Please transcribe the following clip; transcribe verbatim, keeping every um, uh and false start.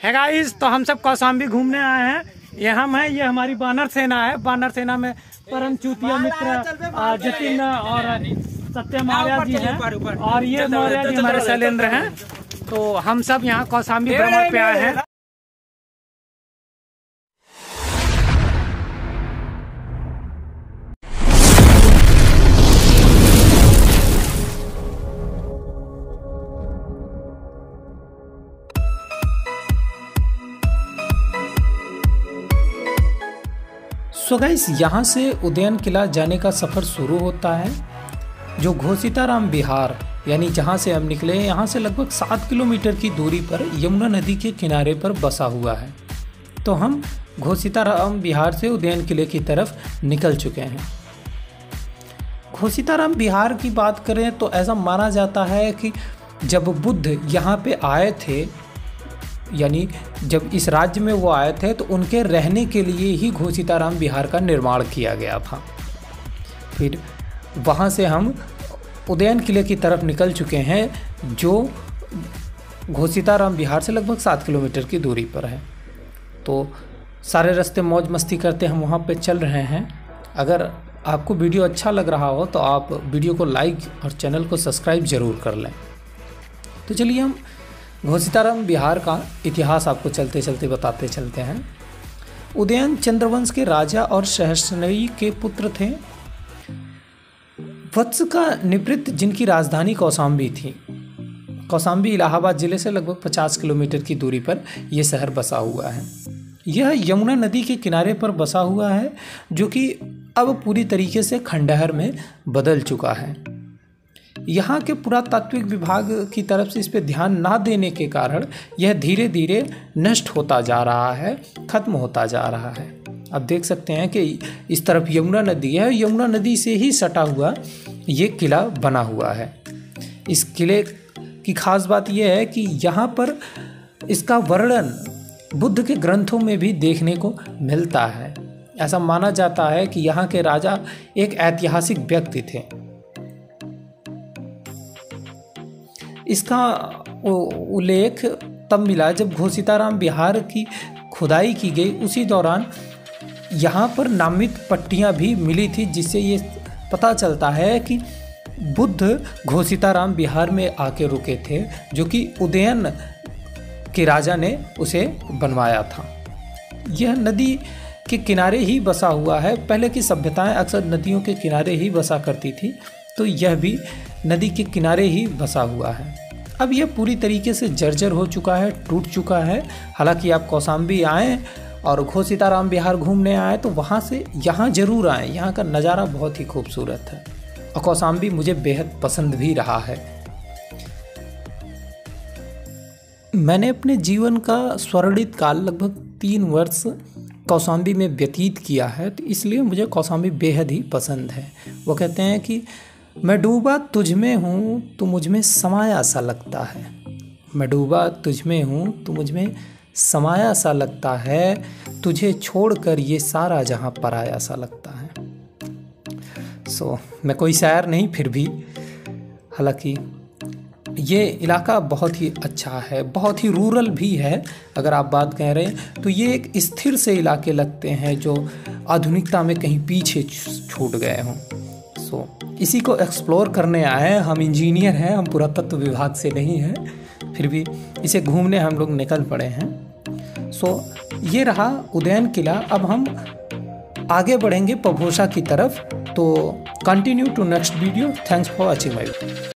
है गाइस, तो हम सब कौशाम्बी घूमने आए हैं। ये हम हैं, ये हमारी बानर सेना है। बानर सेना में परम चूतिया मित्र जतिन और सत्यम आर्या जी हैं, और ये मौर्य जी हमारे शैलेंद्र हैं। तो हम सब यहाँ कौशाम्बी भ्रमण पे आए हैं। सो गाइस, यहाँ से उदयन किला जाने का सफ़र शुरू होता है, जो घोसीताराम बिहार यानी जहाँ से हम निकले हैं, यहाँ से लगभग सात किलोमीटर की दूरी पर यमुना नदी के किनारे पर बसा हुआ है। तो हम घोसीताराम बिहार से उदयन किले की तरफ निकल चुके हैं। घोसीताराम बिहार की बात करें तो ऐसा माना जाता है कि जब बुद्ध यहाँ पे आए थे, यानी जब इस राज्य में वो आए थे, तो उनके रहने के लिए ही घोसीताराम बिहार का निर्माण किया गया था। फिर वहाँ से हम उदयन किले की तरफ निकल चुके हैं, जो घोसीताराम बिहार से लगभग सात किलोमीटर की दूरी पर है। तो सारे रास्ते मौज मस्ती करते हम वहाँ पे चल रहे हैं। अगर आपको वीडियो अच्छा लग रहा हो तो आप वीडियो को लाइक और चैनल को सब्सक्राइब ज़रूर कर लें। तो चलिए हम घोसीताराम बिहार का इतिहास आपको चलते चलते बताते चलते हैं। उदयन चंद्रवंश के राजा और सहस्रनयी के पुत्र थे। वत्स का निवृत्त, जिनकी राजधानी कौशाम्बी थी। कौशाम्बी इलाहाबाद जिले से लगभग पचास किलोमीटर की दूरी पर यह शहर बसा हुआ है। यह यमुना नदी के किनारे पर बसा हुआ है, जो कि अब पूरी तरीके से खंडहर में बदल चुका है। यहाँ के पुरातात्विक विभाग की तरफ से इस पर ध्यान ना देने के कारण यह धीरे धीरे नष्ट होता जा रहा है, खत्म होता जा रहा है। अब देख सकते हैं कि इस तरफ यमुना नदी है, यमुना नदी से ही सटा हुआ ये किला बना हुआ है। इस किले की खास बात यह है कि यहाँ पर इसका वर्णन बुद्ध के ग्रंथों में भी देखने को मिलता है। ऐसा माना जाता है कि यहाँ के राजा एक ऐतिहासिक व्यक्ति थे। इसका उल्लेख तब मिला जब घोसीताराम बिहार की खुदाई की गई। उसी दौरान यहाँ पर नामित पट्टियाँ भी मिली थी, जिससे ये पता चलता है कि बुद्ध घोसीताराम बिहार में आके रुके थे, जो कि उदयन के राजा ने उसे बनवाया था। यह नदी के किनारे ही बसा हुआ है। पहले की सभ्यताएं अक्सर नदियों के किनारे ही बसा करती थी, तो यह भी नदी के किनारे ही बसा हुआ है। अब यह पूरी तरीके से जर्जर हो चुका है, टूट चुका है। हालांकि आप कौशाम्बी आएँ और घोसीताराम बिहार घूमने आए तो वहाँ से यहाँ ज़रूर आएँ। यहाँ का नज़ारा बहुत ही खूबसूरत है और कौशाम्बी मुझे बेहद पसंद भी रहा है। मैंने अपने जीवन का स्वर्णित काल लगभग तीन वर्ष कौशाम्बी में व्यतीत किया है, तो इसलिए मुझे कौशाम्बी बेहद ही पसंद है। वो कहते हैं कि मैं डूबा तुझ में हूँ तो मुझ में समाया सा लगता है। मैं डूबा तुझ में हूँ तो मुझ में समाया सा लगता है, तुझे छोड़कर ये सारा जहाँ पराया सा लगता है। सो so, मैं कोई शायर नहीं, फिर भी हालांकि ये इलाका बहुत ही अच्छा है, बहुत ही रूरल भी है। अगर आप बात कह रहे हैं तो ये एक स्थिर से इलाके लगते हैं जो आधुनिकता में कहीं पीछे छूट गए हों। सो so, इसी को एक्सप्लोर करने आए हैं। हम इंजीनियर हैं, हम पुरातत्व विभाग से नहीं हैं, फिर भी इसे घूमने हम लोग निकल पड़े हैं। सो so, ये रहा उदयन किला। अब हम आगे बढ़ेंगे पभोसा की तरफ। तो continue to next video. Thanks for watching my video.